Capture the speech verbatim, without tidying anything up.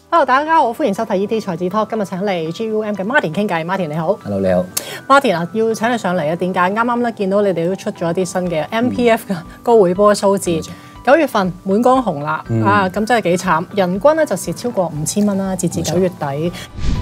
Hello， 大家好，歡迎收睇 E T 財智 Talk。今日請嚟 G U M 嘅 Martin 傾偈。Martin 你好 ，Hello 你好。 Martin 啊，要請你上嚟啊，點解？啱啱咧見到你哋都出咗一啲新嘅 M P F 嘅高回報嘅數字。九月份滿江紅啦，嗯、啊咁真係幾慘，人均咧就蝕超過五千蚊啦，截至九月底。